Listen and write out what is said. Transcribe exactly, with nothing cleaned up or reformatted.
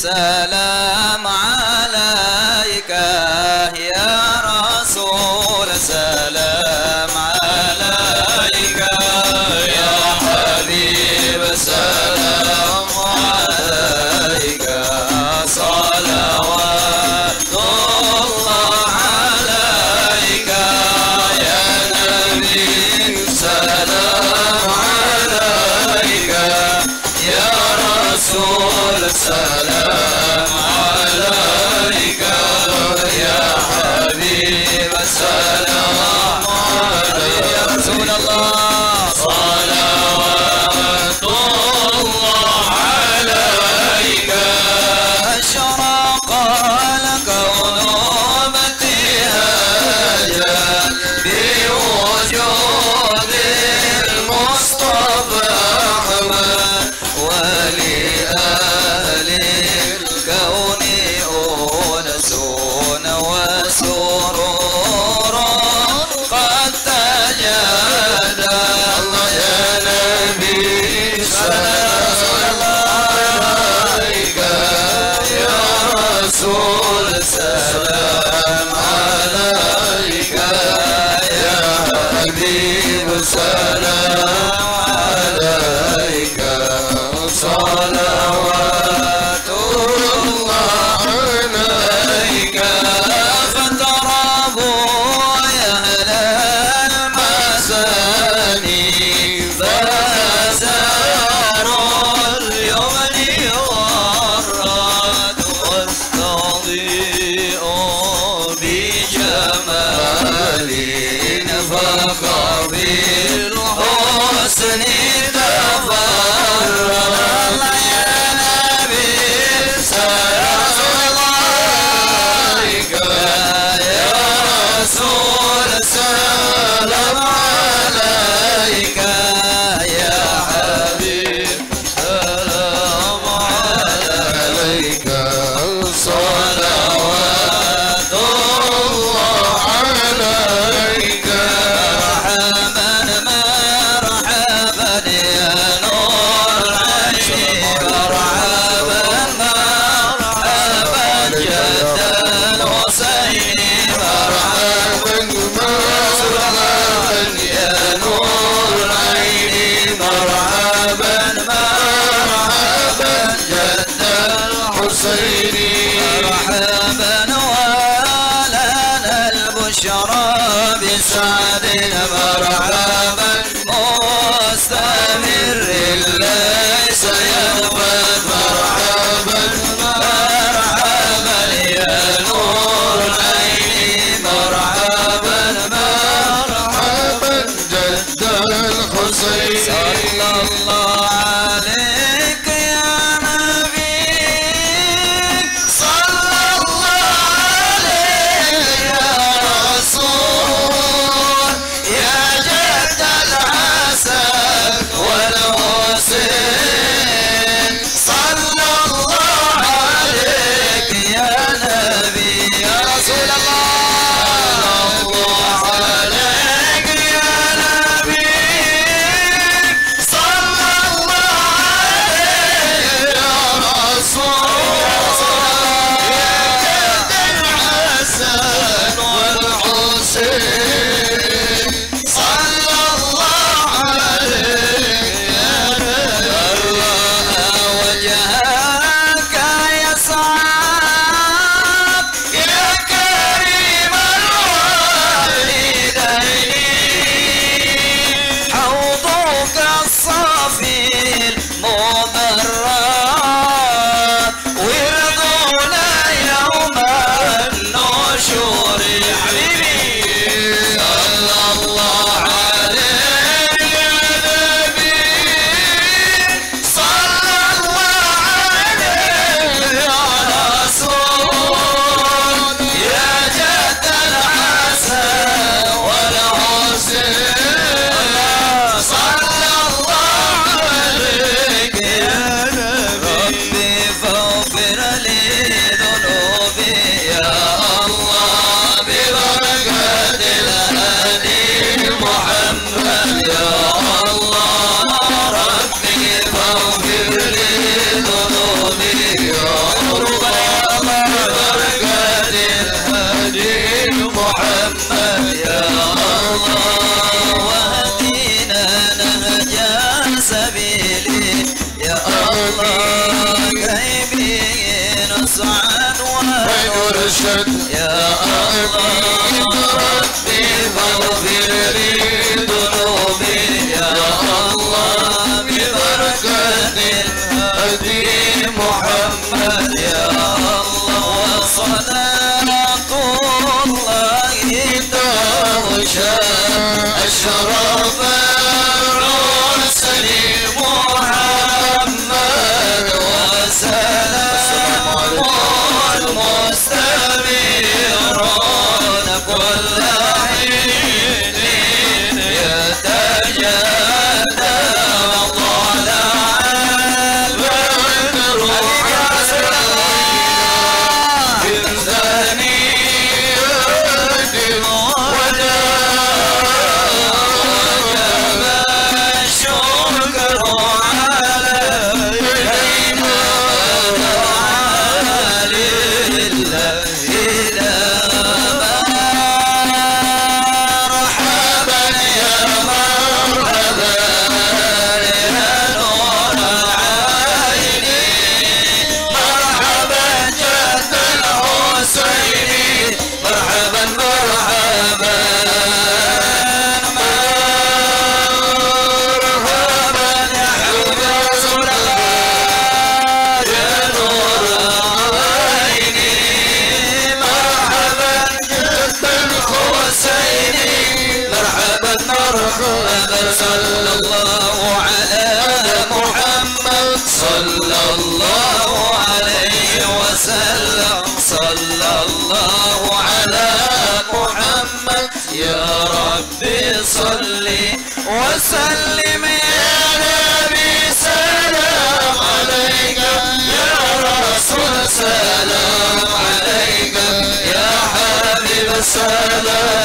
سلام عليك يا رسول سلام عليك يا حبيب سلام عليك صلوات الله عليك يا نبي سلام عليك يا رسول سلام عليك يا حبيب سلام عليك يا رسول الله صلوات الله عليك أشرق الكون ابتهاجا بوجود المصطفى أحمد ولأهل الكون أنس وسرور قد تجلى الله يا نبي سلام عليك يا رسول سلام عليك يا حبيب سلام عليك صلوات الله عليك فتربوا يا أهل المساني فزاروا اليمن والرد واستضيئوا مسعد ويرشد يا الله ربي فاغفر لي ذنوبي يا الله ببركة الهدي محمد يا الله وصلاة الله تغشى أشرف الرسل محمد وسلام المستمرون كل حين يتجدد وطلع البدر من ثنيات وجب الشكر علينا صلى الله على محمد صلى الله عليه وسلم صلى الله على محمد يا ربي صل وسلم يا نبي سلام عليك يا رسول سلام عليك يا حبيب سلام